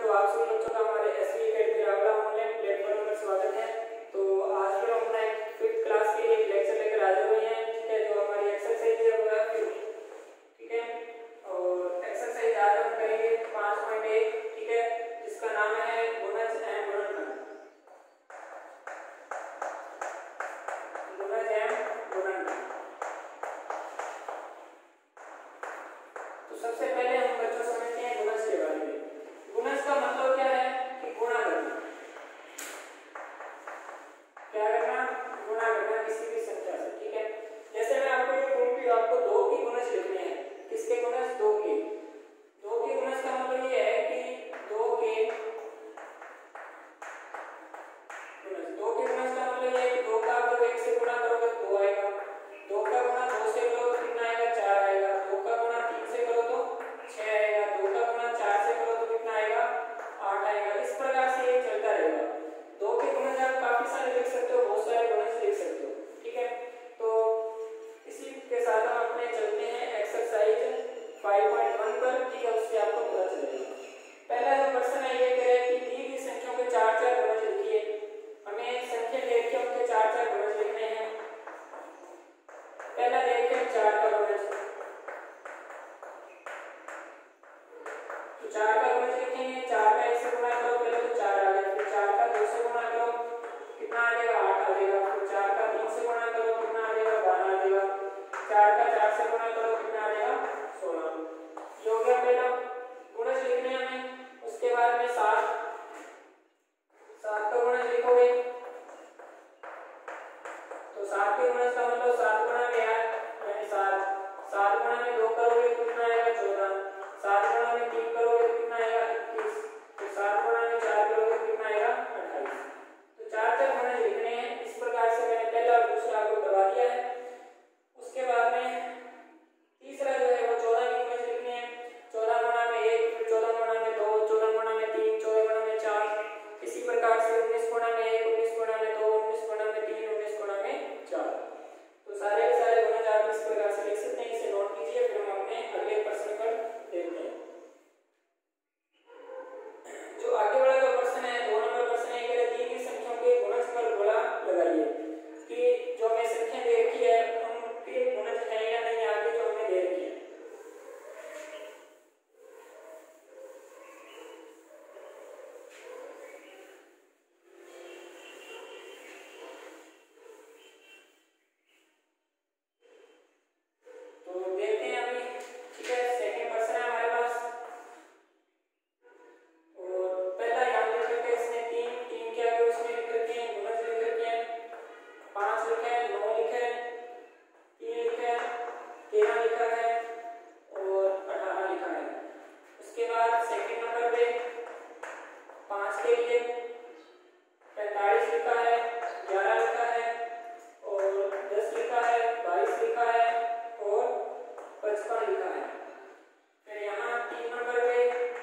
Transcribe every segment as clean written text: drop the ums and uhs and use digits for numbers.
तो आप सभी बच्चों का हमारे SV academy Rawla online platform पर स्वागत है। तो आज फिर हम अपना 5th क्लास के लिए एक लेक्चर लेकर हाजिर हुए हैं। ठीक है, जो हमारी एक्सरसाइज है वो है 5। ठीक है, और एक्सरसाइज आज हम करेंगे 5.1। ठीक है, जिसका नाम है गुणज एवं गुणनखंड। गुणज एवं गुणनखंड। तो सबसे पहले हम बच्चों समझते हैं गुणज के बारे में। गुणज का मतलब क्या है कि गुणा करना। क्या करना? गुणा करना किसी भी संख्या से। ठीक है, जैसे मैं आपको ये कहूं कि आपको 2 की गुणज लिखने हैं। किसके गुणज? 2 के। 2 के गुणज का मतलब ये है कि 2 के गुणज। 2 के गुणज का मतलब ये है कि 2 का अगर 1 से गुणा करोगे तो 2 आएगा। 2 का गुणा 2 से करो तो कितना आएगा? 4 आएगा। 2 का गुणा 3 से करो तो 6 आएगा। 2 का गुणा 4 से करो तो कितना आएगा? 8 आएगा। इस प्रकार से ये चलता रहेगा। 2 के गुणज आप काफी सारे लिख सकते हो, बहुत सारे गुणज लिख सकते हो। ठीक है, तो इसी के साथ हम अपने चलते हैं एक्सरसाइज 5.1 पर। ठीक है, उससे आपको पता चलेगा। पहला जो क्वेश्चन है ये कह रहा है कि दी गई संख्याओं के 4-4 गुणज लिखिए। हमें संख्या दे रखी है, उनके 4-4 गुणज लिखने हैं। पहला देखते हैं 4 का गुणज। तो 4 का गुणज लिखेंगे। 4 का 1 से गुणा करो, पहले तो 4 आ गया। फिर 4 का 2 से गुणा करो, कितना आ जाएगा? 8 आ जाएगा। फिर 4 का 3 से गुणा करो, कितना आ जाएगा? 12 आ जाएगा। 4 का 4 से गुणा करो, कितना आ जाएगा? 16। ये हो गया पहला गुणज लिखने हमें। उसके बाद में 7 का गुणज लिखोगे। तो 7 के गुणज का मतलब 7 गुणा में 8 यानी 7। 7 गुणा में 2 करोगे तो कितना आएगा? 14। 7 गुणा में 3 करोगे तो कितना आएगा? 21। तो 7 गुणा में 4 करोगे तो कितना आएगा? 28। तो 4-4 गुणज लिखने हैं। इस प्रकार से मैंने पहला और दूसरा आपको करवा दिया है। उसके बाद में तीसरा जो है वो 14 के गुणज लिखने हैं। 14 गुणा में 1, फिर 14 गुणा में 2, 14 गुणा में 3, 14 गुणा में 4। इसी प्रकार से 19 गुणा में 1, 19 गुणा में 2, 19 गुणा में 3, 19 गुणा में 4। तो सारे के सारे गुणज आप इस प्रकार से लिख सकते हैं। इसे नोट कीजिए, फिर हम अपने अगले प्रश्न पर देखते हैं। जो आगे वाला जो प्रश्न है 2 नंबर प्रश्न है, ये दी गई संख्याओं के गुणज पर गोला लगाइए। कि जो हमें संख्या दे रखी है उनके गुणज है या नहीं आगे जो हमें दे रखी है। तो देखते हैं अभी। ठीक है, सेकंड क्वेश्चन है हमारे पास। और पहला यहाँ लिख रखे हैं इसने 3 के आगे उसने लिख रखे हैं गुणज लिख रखे हैं। 5 लिखा है, 9 लिखा है, 3 लिखा है, 13 लिखा है और 18 लिखा है। उसके बाद सेकंड नंबर पे 5 के लिए 45 लिखा है, 11 लिखा है और 10 लिखा है, 22 लिखा है और 55 लिखा है। फिर यहाँ 3 नंबर पे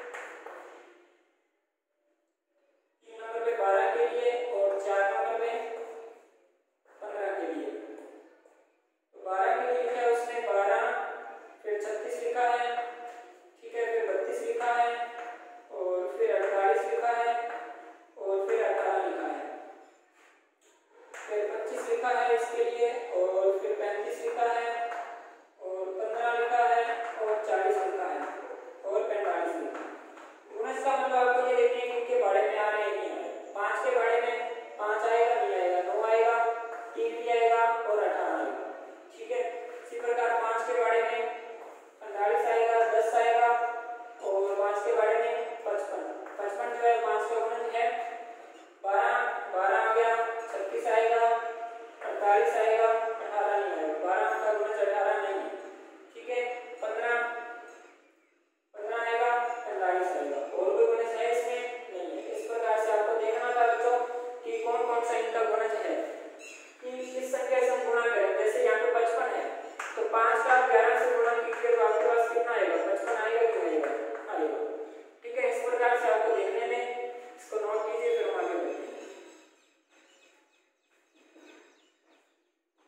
12 के लिए और 4 नंबर पे 15 के लिए। तो 12 के लिए लिखा है उसने 12, फिर 36 लिखा है। ठीक है, फिर 32 लिखा है और फिर 48 लिखा है और फिर 18 लिखा है। फिर 25 लिखा है इसके लिए और फिर 35 लिखा है और 15 लिखा है और 40 लिखा है और 45 लिखा है। गुणज का मतलब आपको ये देखना है कि इनके बारे में आ रहे हैं नहीं आ रहे। 5 के बारे में 5 आएगा नहीं आएगा, 9 आएगा, 3 भी आएगा और 18 आएगा। ठीक है, इसी प्रकार 5 के बारे में 45 आएगा, 10 आएगा और 5 के बारे में 55 जो है 5 का गुणज है। 12 आ गया, 36 आएगा, 48 आएगा, 18 नहीं आएगा। 12 का गुणज 18 नहीं है। ठीक है, 15 आएगा, 45 आएगा। और कोई गुणज है इसमें? नहीं है। इस प्रकार से आपको देखना था बच्चों कि कौन कौन सा इनका गुणज है, कि किस संख्या से हम गुणा करें। जैसे यहाँ पे 55 है तो 5 का 11 से गुणा कीजिए तो आपके पास कितना आएगा? 55 आएगा कि नहीं आएगा? ठीक है, इस प्रकार से आपको देखने में, इसको नोट कीजिए, फिर हम आगे बढ़ते हैं।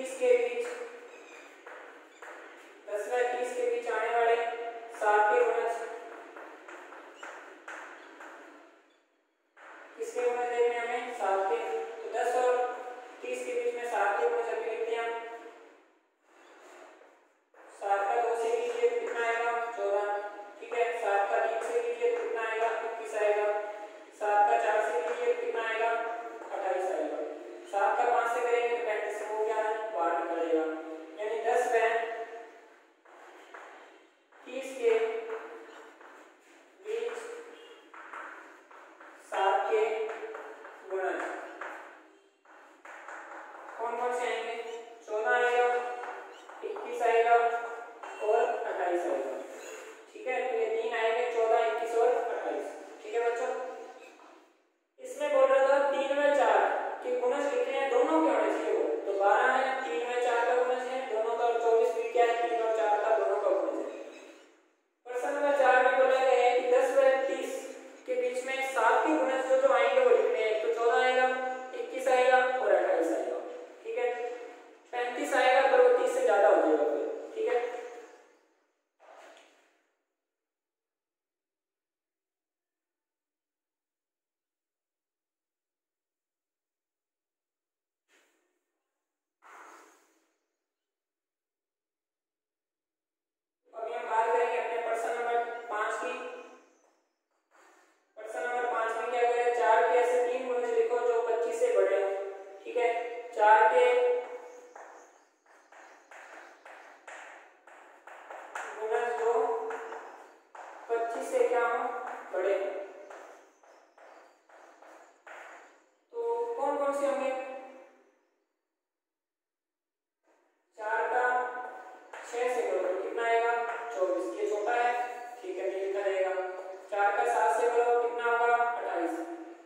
30 के बीच 10 व 30 के बीच आने वाले 7 के गुणज किसके गुणज देखने हमें 7 के, तो 10 और 30 के बीच में 7 के गुणज अभी लिखते हैं हम। 7 का 2 से लीजिए तो कितना आएगा 14, ठीक है। 7 का 3 से लीजिए तो कितना आएगा 21 आएगा। 7 का 4 से लीजिए तो कितना आएगा 28 आएगा। 7 का 5 से करेंगे तो 35 हो गया है, बाहर निकल जाएगा। यानी 10 व 30 के बीच 7 के गुणज कौन कौन से आएंगे? 14 आएगा, 21 आएगा और 28 आएगा, ठीक है। तो ये 3 आएंगे, 14, 21 और 28, ठीक है बच्चों। इसमें बोल रहा था 3 व 4 के गुणज लिखने हैं, दोनों के होने चाहिए वो, तो 12 है, 3 व 4 का गुणज है दोनों का, और 24 भी क्या है 3 और 4 का दोनों का गुणज है। प्रश्न नंबर 4 में बोला गया है कि 10 व 30 के बीच में 7 के गुणज जो आएंगे वो लिखने हैं। तो 14 आएगा, 21 आएगा और 28 आएगा, ठीक है। 35 आएगा पर वो 30 से ज्यादा हो जाएगा फिर, ठीक है। अभी हम बात करेंगे अपने प्रश्न नंबर 5 की। प्रश्न नंबर 5 में क्या करें? 4 के ऐसे 3 गुणज लिखो जो 25 से बड़े हो, ठीक है। 4 के गुणज जो 25 से क्या हो बड़े, तो कौन कौन से होंगे? 4 का 6 से करो तो कितना आएगा 24, ये छोटा है, ठीक है, नहीं लिखा जाएगा। 4 का 7 से करो कितना होगा 28।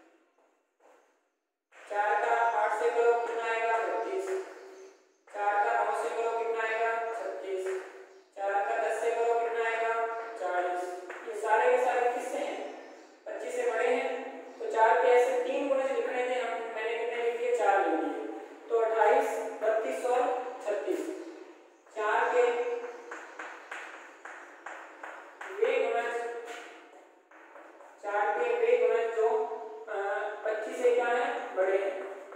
4 का 8 से करो कितना आएगा 32। 4 का 9 से करो कितना आएगा 36। 4 का 10 से करो कितना आएगा 40। ये सारे के सारे किससे हैं? 25 से बड़े हैं। तो 4 के ऐसे 3 गुणज लिखने थे हम, मैंने कितने लिख दिए 4 लिख दिए, तो 28, 32 और 36। 4 के वे गुणज, 4 के वे गुणज जो 25 से क्या है बड़े हैं,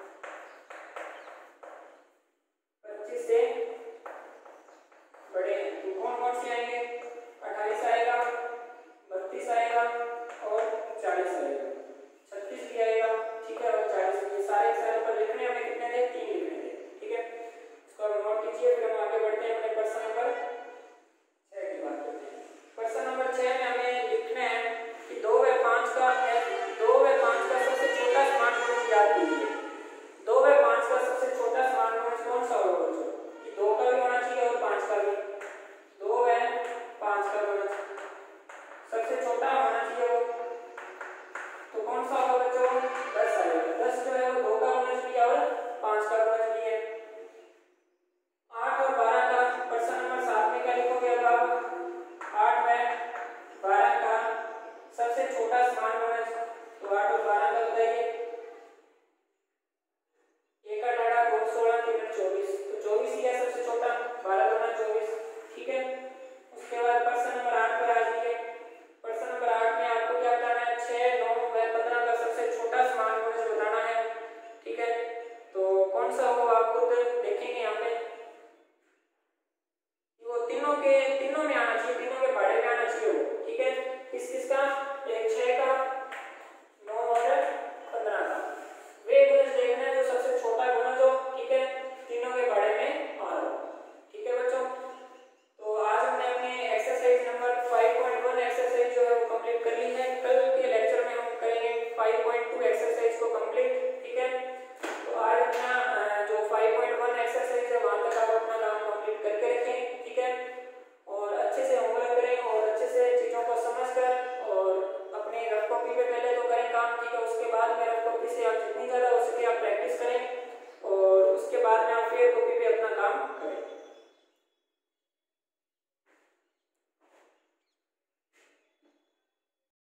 25 से बड़े हैं। तो कौन कौन से आएंगे? 28 आएगा, 32 आएगा और 40 आएगा, 36 भी आएगा, ठीक है, और 40 भी। सारे के सारे पर लिखने हमें कितने थे? 3 लिखने थे, ठीक है। इसको आप नोट कीजिए, फिर हम आगे बढ़ते हैं अपने प्रश्न नंबर 6 की बात करते हैं। प्रश्न नंबर 6 में हमें लिखना है कि 2 व 5 का सबसे छोटा समान गुणज याद कीजिए। 2 व 5 का सबसे छोटा समान गुणज कौन सा होगा बच्चों? कि 2 का भी होना चाहिए और 5 का भी। 2 व 5 का गुणज सबसे छोटा होना चाहिए वो, तो कौन सा होगा बच्चों? 10 आएगा। 10 जो है वो 2 का गुणज भी है और 5 का गुणज भी है। 8 और 12 का प्रश्न नंबर 7 में क्या लिखोगे? अब आप 8 में 12 का सबसे छोटा समान गुणज, तो 8 और 12 का बताइए। 1 8 8 2 16 3 24, तो 24 ही है सबसे छोटा, 12 गुना 24, ठीक है। उसके बाद प्रश्न नंबर 8 पर आ जाइए।